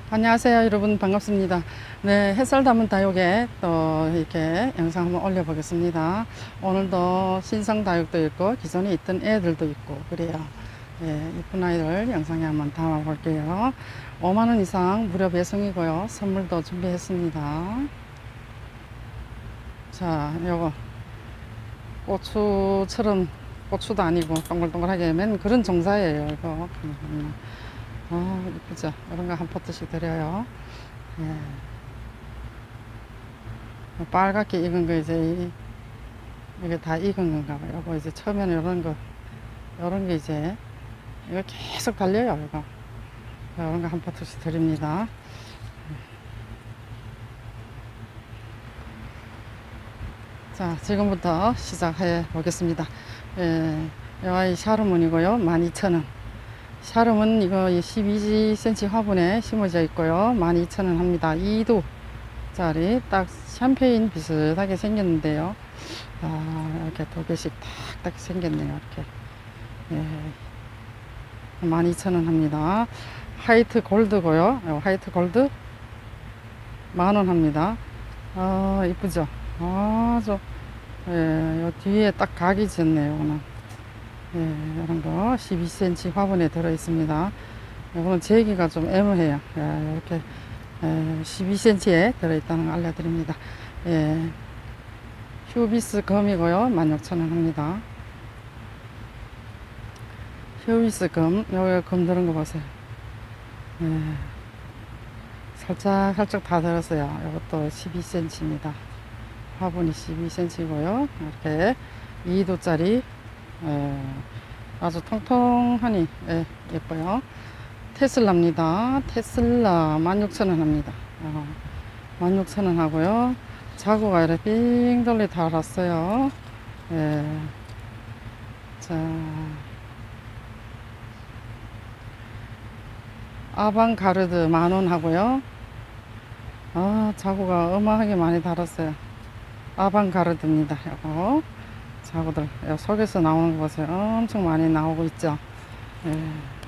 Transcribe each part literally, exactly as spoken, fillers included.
안녕하세요 여러분, 반갑습니다. 네, 햇살 담은 다육에 또 이렇게 영상 한번 올려 보겠습니다. 오늘도 신상 다육도 있고 기존에 있던 애들도 있고 그래요. 예, 이쁜 아이들 영상에 한번 담아 볼게요. 오만 원 이상 무료 배송이고요. 선물도 준비했습니다. 자, 요거 고추처럼, 고추도 아니고 동글동글하게 맨 그런 종자예요. 이거 아, 이쁘죠? 이런 거 한 포트씩 드려요. 예. 빨갛게 익은 거 이제, 이게 다 익은 건가 봐요. 요거 이제 처음에는 이런 거, 이런 게 이제, 이거 계속 달려요, 이거. 이런 거 한 포트씩 드립니다. 자, 지금부터 시작해 보겠습니다. 예, 이 아이 샤르문이고요. 만 이천 원. 샤름은 이거 십이 센티미터 화분에 심어져 있고요. 만 이천 원 합니다. 이 도짜리 딱 샴페인 비슷하게 생겼는데요. 아, 이렇게 두 개씩 탁탁 생겼네요. 이렇게. 예. 만 이천 원 합니다. 화이트 골드고요. 화이트 골드 만 원 합니다. 아, 이쁘죠? 아주, 예, 요 뒤에 딱 각이 졌네요. 오늘. 예, 이런 거 십이 센티미터 화분에 들어 있습니다. 이거는 재기가 좀 애매해요. 예, 이렇게 예, 십이 센티미터에 들어 있다는 거 알려드립니다. 예, 휴비스 금이고요. 만 육천 원 합니다. 휴비스 금, 여기 금 들은 거 보세요. 예, 살짝 살짝 다 들었어요. 이것도 십이 센티미터입니다. 화분이 십이 센티미터고요. 이렇게 이 도짜리 예, 아주 통통하니 예, 예뻐요. 테슬라입니다. 테슬라 만 육천 원 합니다. 어, 만 육천 원 하고요. 자구가 이렇게 빙 돌리 달았어요. 예. 자, 아방가르드 만 원 하고요. 아, 자구가 어마하게 많이 달았어요. 아방가르드입니다. 이거 자구들 속에서 나오는 거 보세요. 엄청 많이 나오고 있죠. 예.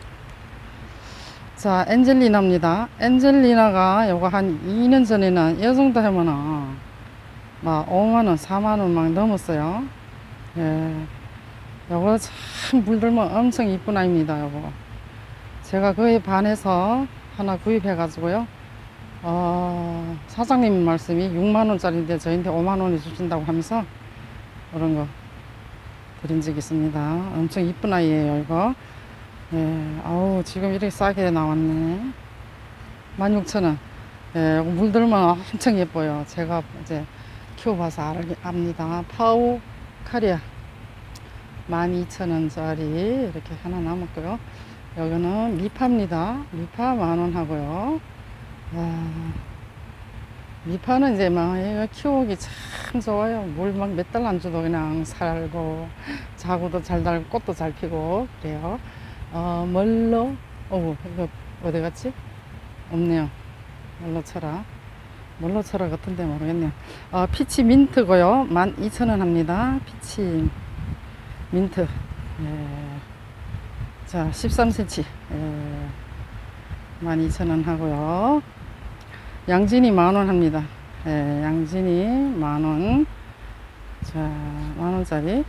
자, 엔젤리나입니다. 엔젤리나가 요거 한 이 년 전에는 이 정도 하면은 막 오만 원, 사만 원 막 넘었어요. 예. 요거 참 물들면 엄청 이쁜 아이입니다. 요거 제가 그에 반해서 하나 구입해 가지고요. 어, 사장님 말씀이 육만 원짜리인데 저희한테 오만 원에 주신다고 하면서 그런 거 드린 적이 있습니다. 엄청 이쁜 아이예요, 이거. 예, 아우, 지금 이렇게 싸게 나왔네. 만 육천 원. 예, 물들면 엄청 예뻐요. 제가 이제 키워봐서 알, 압니다. 파우 카리아. 만 이천 원짜리 이렇게 하나 남았고요. 여기는 미파입니다. 미파 만 원 하고요. 아, 미파는 이제 막 키우기 참 좋아요. 물 막 몇 달 안 줘도 그냥 살고 자구도 잘 달고 꽃도 잘 피고 그래요. 어, 멀로 어 이거 어디 갔지? 없네요. 멀로 쳐라. 멀로 쳐라 같은데 모르겠네요. 어, 피치 민트고요. 만 이천 원 합니다. 피치 민트. 예. 자, 십삼 센티미터. 예. 만 이천 원 하고요. 양진이 만 원 합니다. 예, 양진이 만 원. 자, 만 원짜리.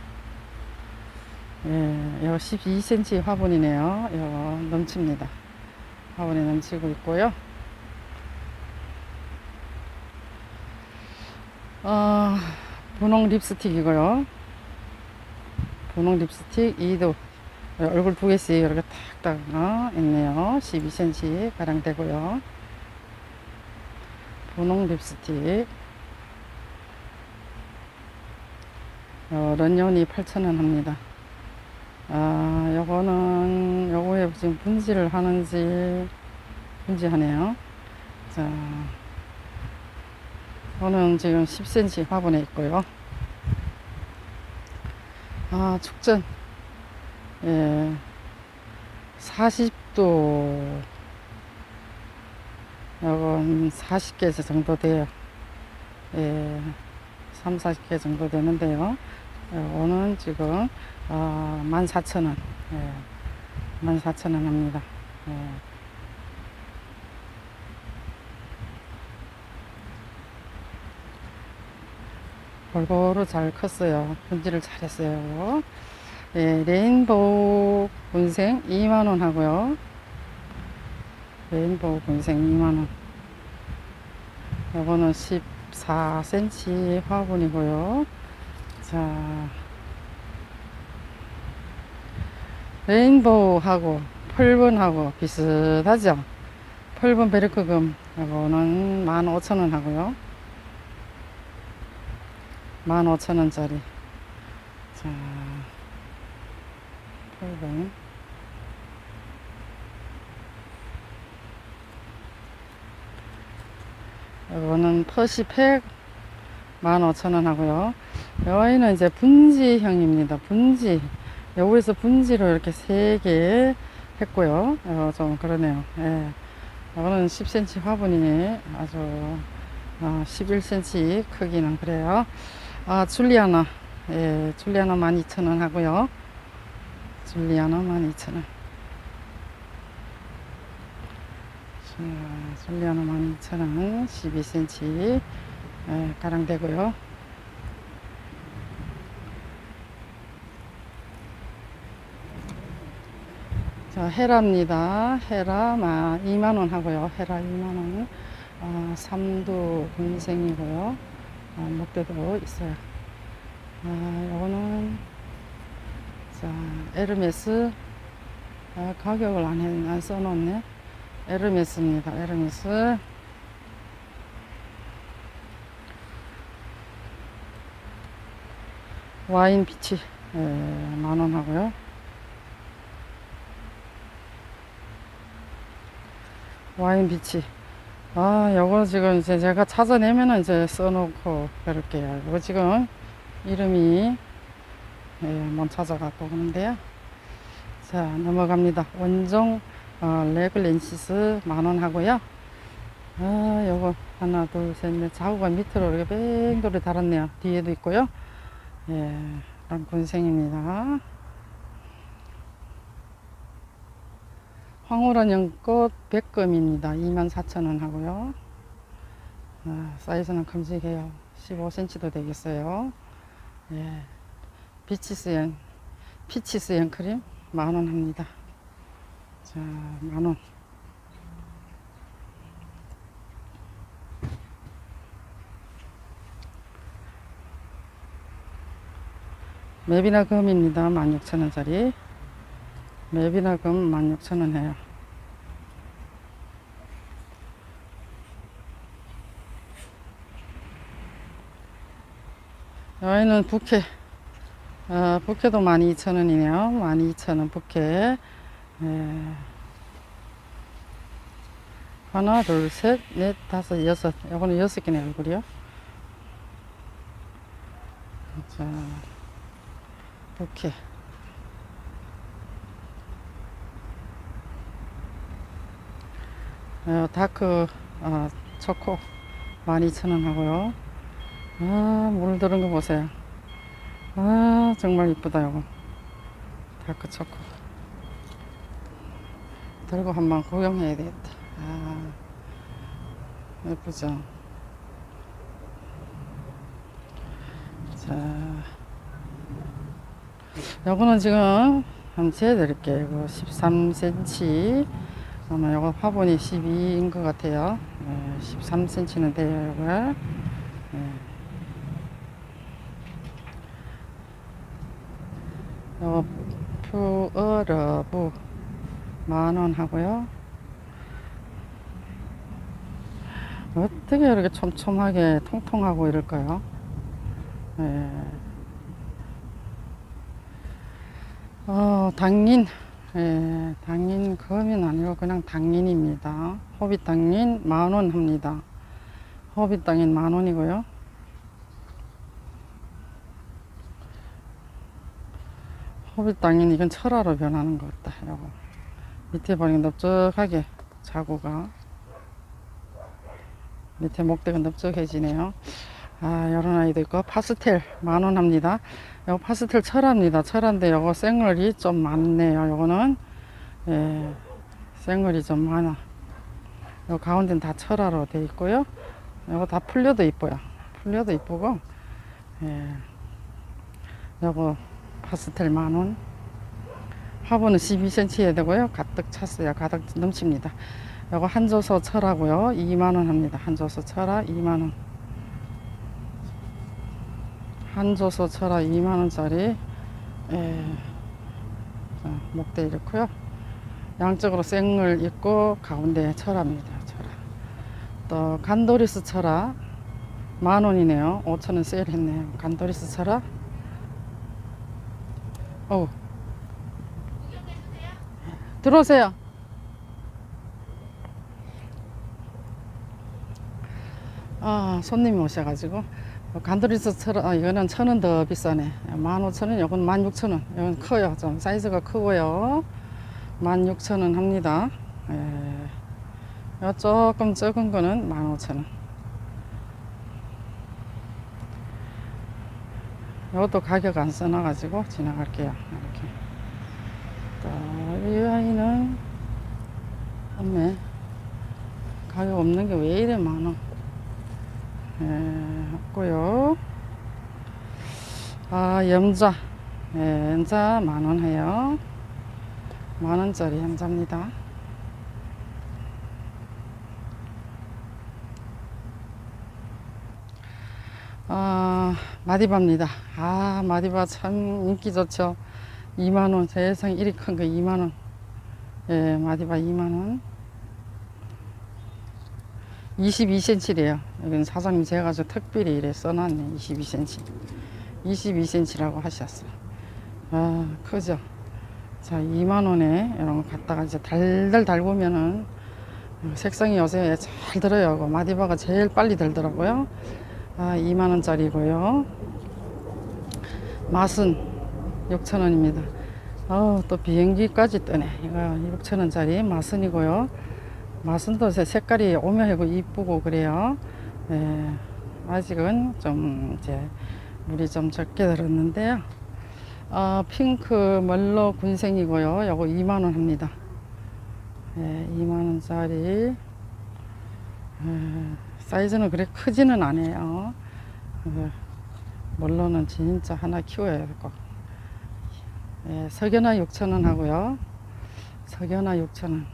예, 요 십이 센티미터 화분이네요. 요 넘칩니다. 화분에 넘치고 있고요. 어, 분홍 립스틱이고요. 분홍 립스틱 이 도. 얼굴 두 개씩 이렇게 탁탁 어, 있네요. 십이 센티미터 가량 되고요. 분홍 립스틱. 어, 런년이 팔천 원 합니다. 아, 요거는, 요거에 지금 분지를 하는지, 분지하네요. 자, 이거는 지금 십 센티미터 화분에 있고요. 아, 축전. 예, 사십 도. 요건 사십 개 정도 돼요. 예, 삼, 사십 개 정도 되는데요. 요거는 지금, 어, 만 사천 원. 예, 만 사천 원 합니다. 예. 골고루 잘 컸어요. 분질을 잘했어요. 예, 레인보우 군생 이만 원 하고요. 레인보우 군생 이만 원. 요거는 십사 센티미터 화분이고요. 자, 레인보우하고 펄분하고 비슷하죠? 펄분 베르크금 요거는 만 오천 원 하고요. 만 오천 원짜리. 자, 펄분. 요거는 퍼시팩 만 오천 원 하고요. 여기는 이제 분지형입니다. 분지. 여기서 분지로 이렇게 세 개 했고요. 어, 좀 그러네요. 예. 이거는 십 센티미터 화분이 아주 어, 십일 센티미터 크기는 그래요. 아, 줄리아나. 예, 줄리아나 만 이천 원 하고요. 줄리아나 만 이천 원. 자, 줄리아나 만 이천 원. 십이 센티미터 예, 가량 되고요. 자, 헤라입니다. 헤라 이만 원 하고요. 헤라 이만 원. 아, 삼두 군생이고요. 아, 목대도 있어요. 아, 요거는 자, 에르메스. 아, 가격을 안, 해, 안 써놓네. 에르메스입니다. 에르메스. 와인 비치 예, 만 원 하고요. 와인 비치. 아, 요거 지금 이제 제가 찾아내면은 이제 써놓고 그럴게요. 이거 지금 이름이 예, 한번 찾아갖고 그런데요. 자, 넘어갑니다. 원종 어, 레글렌시스 만 원 하고요. 아, 요거 하나 둘 셋 넷 자구가 밑으로 이렇게 뺑돌이 달았네요. 뒤에도 있고요. 예, 랑군생입니다. 황홀한 연꽃 백금입니다. 이만 사천 원 하고요. 아, 사이즈는 큼직해요. 십오 센티미터도 되겠어요. 예, 피치스형 피치스형 크림 만 원 합니다. 자, 만 원. 맵이나 금입니다. 만 육천 원짜리. 맵이나 금 만 육천 원 해요. 여기는 부케. 어, 부케도 만 이천 원이네요. 만 이천 원 부케. 예. 하나, 둘, 셋, 넷, 다섯, 여섯. 요거는 여섯 개네, 얼굴이요. 자, 부케. 어, 다크 어, 초코 만 이천 원 하고요. 아, 물 들은 거 보세요. 아, 정말 이쁘다. 요거 다크 초코 들고 한번 구경해야 되겠다. 아, 예쁘죠. 자, 요거는 지금 한번 재드릴게요. 이거 십삼 센티미터. 아마 요거 화분이 십이인 것 같아요. 네, 십삼 센티미터는 돼요, 요거. 네. 요거 푸어러브 만 원 하고요. 어떻게 이렇게 촘촘하게 통통하고 이럴까요? 네. 어, 당인. 예, 당인 금은 아니고 그냥 당인입니다. 호빗 당인 만 원 합니다. 호빗 당인 만 원이고요. 호빗 당인 이건 철화로 변하는 것 같다. 요거 밑에 보니까 넓적하게 자구가 밑에 목대가 넓적해지네요. 아, 요런 아이도 있고 파스텔 만 원 합니다. 요거 파스텔 철화입니다. 철화인데 요거 생얼이 좀 많네요. 요거는 예, 생얼이 좀 많아. 요 가운데는 다 철화로 돼 있고요. 요거 다 풀려도 이뻐요. 풀려도 이쁘고 예. 요거 파스텔 만원. 화분은 십이 센티미터 해야 되고요. 가득 찼어요. 가득 넘칩니다. 요거 한조소 철하고요. 이만원 합니다. 한조소 철화 이만원. 한조소 철화 이만원짜리. 예. 자, 목대 이렇고요. 양쪽으로 생을 있고 가운데 철화입니다. 철화. 또 간도리스 철화 만원이네요. 오천원 세일했네요. 간도리스 철화. 어우, 들어오세요. 아, 손님이 오셔가지고 간도리스 철화. 아, 이거는 천 원 더 비싸네. 만 오천 원. 이건 만 육천 원. 이건 커요. 좀 사이즈가 크고요. 만 육천 원 합니다. 예. 요 조금 적은 거는 만 오천 원. 이것도 가격 안 써놔가지고 지나갈게요. 이렇게. 또, 이 아이는, 엄매 가격 없는 게 왜 이래 많아. 예, 없고요. 아, 염자. 예, 염자 만원 해요. 만원짜리 염자입니다. 아, 마디바입니다. 아, 마디바 참 인기 좋죠. 이만원. 세상 이리 큰 거 이만원. 예, 마디바 이만원. 이십이 센티미터래요. 여기는 사장님 제가 저 특별히 이래 써놨네. 이십이 센티미터. 이십이 센티미터라고 하셨어요. 아, 크죠. 자, 이만원에 이런 거 갖다가 이제 달달 달구면은 색상이 요새 잘 들어요. 마디바가 제일 빨리 들더라고요. 아, 이만원짜리고요. 맛은 육천 원입니다. 어, 또 비행기까지 뜨네. 이거 육천 원짜리 맛은이고요. 맛은 또 색깔이 오묘하고 이쁘고 그래요. 예, 아직은 좀 이제 물이 좀 적게 들었는데요. 어, 핑크 멀로 군생이고요. 요거 이만원 합니다. 예, 이만원짜리. 예, 사이즈는 그래 크지는 않아요. 예, 멀로는 진짜 하나 키워야 될 것. 예, 석연화 육천 원 하고요. 석연화 육천 원.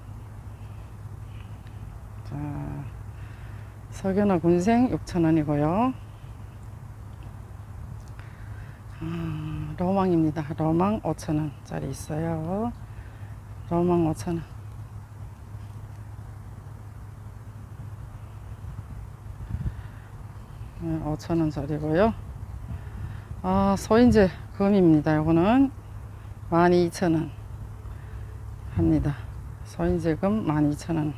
자, 석연화 군생 육천 원이고요. 아, 로망입니다. 로망 오천 원짜리 있어요. 로망 오천 원. 네, 오천 원짜리고요. 아, 소인제 금입니다. 요거는 만 이천 원 합니다. 소인제 금 만 이천 원.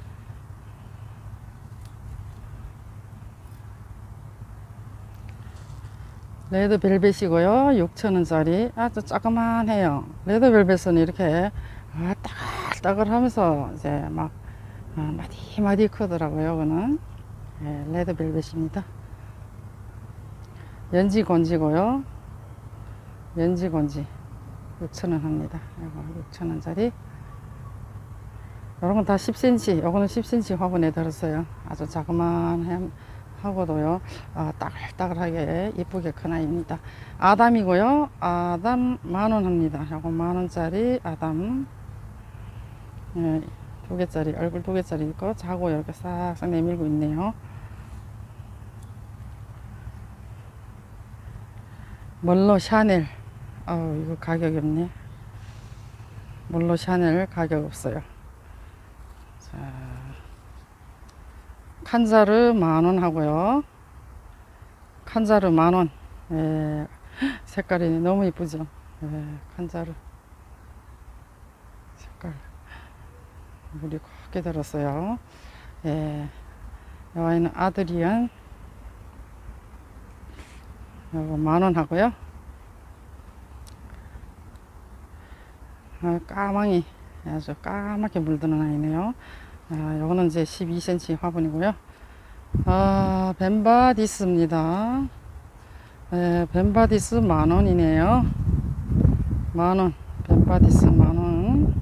레드벨벳이고요. 육천 원짜리. 아주 조그만해요. 레드벨벳은 이렇게 아, 따글따글 하면서 이제 막 아, 마디마디 크더라고요. 이거는 예, 레드벨벳입니다. 연지곤지고요. 연지곤지 육천 원 합니다. 이거 육천 원짜리. 이런 건 다 십 센티미터. 요거는 십 센티미터 화분에 들었어요. 아주 자그만 하고도요. 아, 따글따글하게 이쁘게 큰 아이입니다. 아담이고요. 아담 만원 합니다. 요거 만원짜리 아담. 예, 두 개짜리, 얼굴 두 개짜리 있고 자고 이렇게 싹싹 내밀고 있네요. 멀로 샤넬. 어우, 이거 가격이 없네. 멀로 샤넬 가격 없어요. 자, 칸자르 만원 하고요. 칸자르 만원. 예, 색깔이 너무 이쁘죠. 예, 칸자르 색깔 물이 곱게 들었어요. 예, 이 아이는 아드리안. 요거 만원 하고요. 아, 까망이 아주 까맣게 물드는 아이네요. 아, 요거는 이제 십이 센티미터 화분이고요. 아, 벤바디스입니다. 예, 벤바디스 만원이네요. 만원. 벤바디스 만원.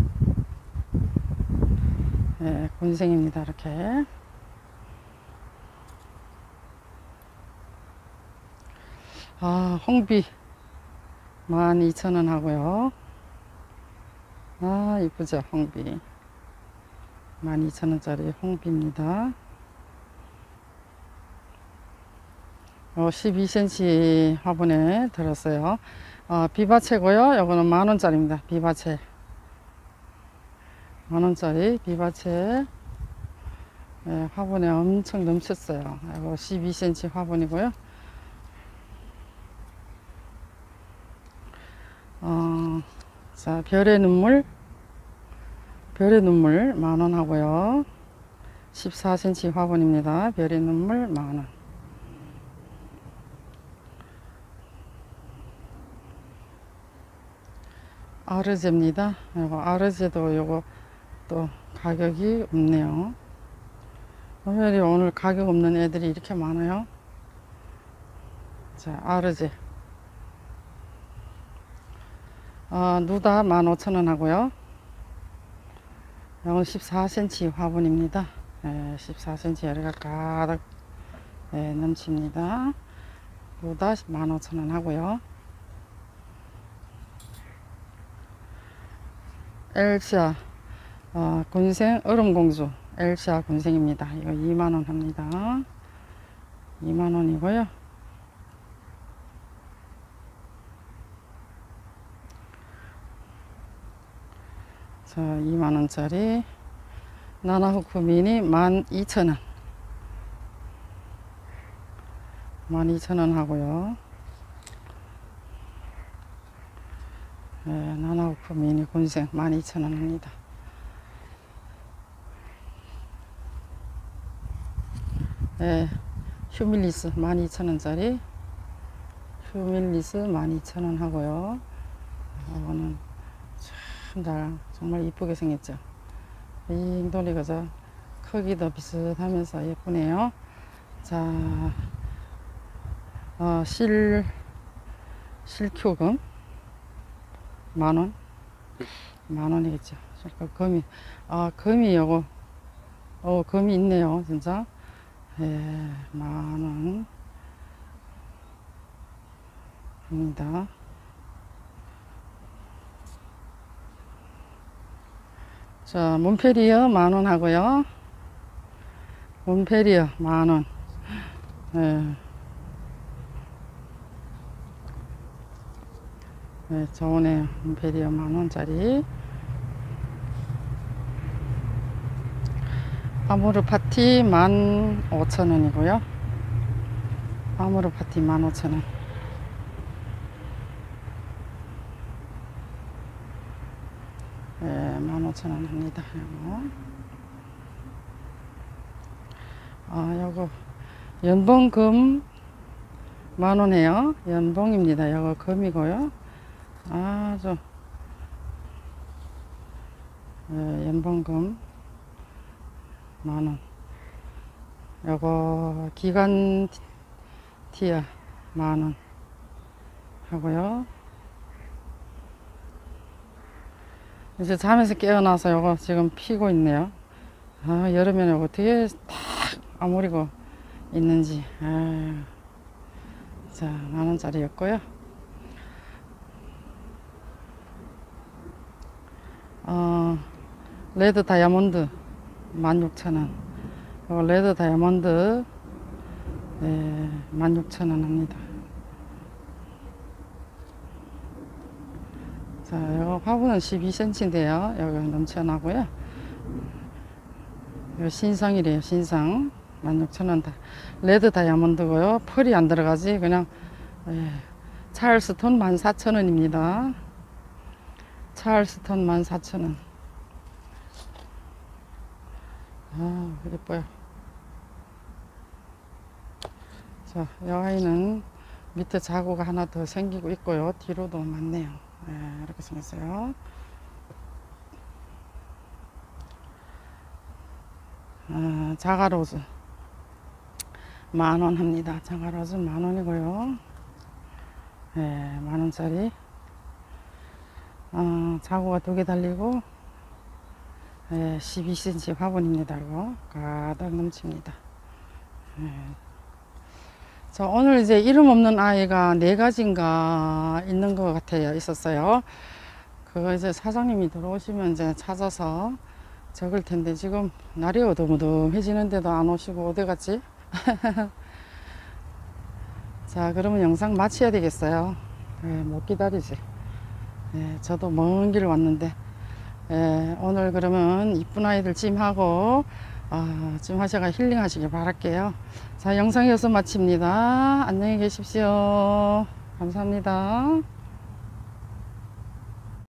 예, 군생입니다. 이렇게. 아, 홍비 만 이천 원 하고요. 아, 이쁘죠, 홍비. 만 이천 원짜리 홍비입니다. 어, 십이 센티미터 화분에 들었어요. 어, 비바체고요. 요거는 만 원짜리입니다. 비바체. 만 원짜리 비바체. 네, 화분에 엄청 넘쳤어요. 이거 십이 센티미터 화분이고요. 어, 자, 별의 눈물. 별의 눈물 만 원 하고요. 십사 센티미터 화분입니다. 별의 눈물 만 원. 아르제입니다. 이거 아르제도 요거 또 가격이 없네요. 왜 오늘 가격 없는 애들이 이렇게 많아요? 자, 아르제. 어, 누다 만 오천 원 하고요. 이건 십사 센티미터 화분입니다. 네, 십사 센티미터 열가 가득 네, 넘칩니다. 누다 만 오천 원 하고요. 엘시아 어, 군생 얼음공주 엘시아 군생입니다. 이거 이만 원 합니다. 이만 원이고요. 자, 이만 원짜리 나나후크 미니 만 이천 원. 만 이천 원 하고요. 네, 나나후크 미니 군생 만 이천 원 합니다. 네, 휴밀리스 만 이천 원짜리 휴밀리스 만 이천 원 하고요. 이거는 참 잘, 정말 이쁘게 생겼죠. 잉돌이 그저 크기도 비슷하면서 예쁘네요. 자, 어, 실 실큐금 만원? 만원이겠죠. 금이, 아, 금이 요거, 어, 금이 있네요, 진짜. 예, 만원. 입니다. 자, 몬페리어 만원 하고요. 몬페리어 만원. 예. 네, 좋으네요. 몬페리어 만원짜리. 아모르 파티 만 오천 원이고요. 아모르 파티 만 오천 원. 네, 만 오천 원 합니다. 요거. 아, 요거 연봉금 만원이에요. 연봉입니다. 요거 금이고요. 아주 네, 연봉금 만원. 요거 기간 티어 만원 하고요. 이제 잠에서 깨어나서 요거 지금 피고 있네요. 아, 여름에는 요거 어떻게 딱 아무리고 있는지. 아, 자, 만원짜리였고요. 어, 레드 다이아몬드 만 육천 원. 요거 레드 다이아몬드 네, 만 육천 원 합니다. 자, 요거 화분은 십이 센티미터인데요. 여기 넘쳐나고요. 요 신상이래요. 신상 만 육천 원. 다 레드 다이아몬드고요. 펄이 안 들어가지. 그냥 예, 찰스톤 만 사천 원입니다. 찰스톤 만 사천 원. 아, 예뻐요. 자, 이 아이는 밑에 자구가 하나 더 생기고 있고요. 뒤로도 많네요. 네, 이렇게 생겼어요. 아, 자가로즈 만원 합니다. 자가로즈 만원이고요. 네, 만원짜리. 어, 자구가 두 개 달리고 네, 십이 센티미터 화분입니다. 이거 가득 넘칩니다. 네. 자, 오늘 이제 이름 없는 아이가 네 가지인가 있는 것 같아요. 있었어요. 그거 이제 사장님이 들어오시면 이제 찾아서 적을 텐데, 지금 날이 어두컴어두해지는데도 안 오시고 어디 갔지? 자, 그러면 영상 마쳐야 되겠어요. 네, 못 기다리지. 네, 저도 먼 길 왔는데, 네, 오늘 그러면 이쁜 아이들 찜하고 아, 찜 하셔가 힐링 하시길 바랄게요. 자, 영상 여기서 마칩니다. 안녕히 계십시오. 감사합니다.